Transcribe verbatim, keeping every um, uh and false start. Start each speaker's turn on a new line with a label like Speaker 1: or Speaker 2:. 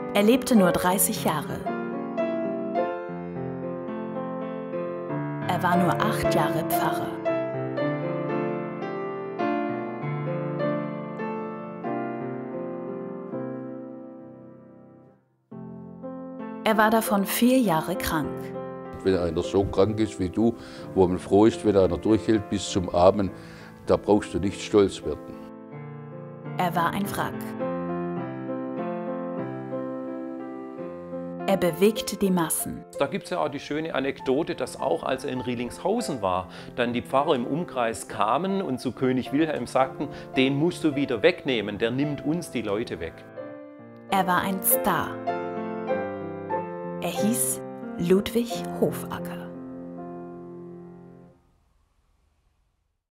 Speaker 1: Er lebte nur dreißig Jahre. Er war nur acht Jahre Pfarrer. Er war davon vier Jahre krank.
Speaker 2: Wenn einer so krank ist wie du, wo man froh ist, wenn einer durchhält bis zum Abend, da brauchst du nicht stolz werden.
Speaker 1: Er war ein Wrack. Er bewegte die Massen.
Speaker 3: Da gibt es ja auch die schöne Anekdote, dass auch als er in Rietlingshausen war, dann die Pfarrer im Umkreis kamen und zu König Wilhelm sagten, den musst du wieder wegnehmen, der nimmt uns die Leute weg.
Speaker 1: Er war ein Star. Er hieß Ludwig Hofacker.